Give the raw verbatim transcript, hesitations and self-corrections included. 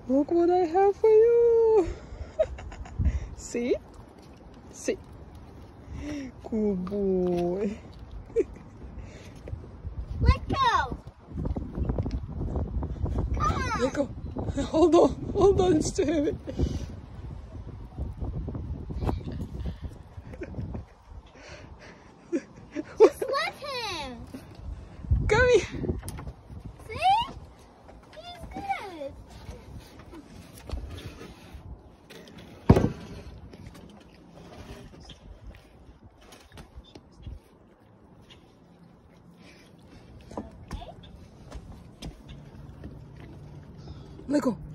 Look what I have for you. See? See? Good boy. Let go. Come on. Let go. Hold on. Hold on. It's too heavy. Just let him. Come here. See? He's good. Let go.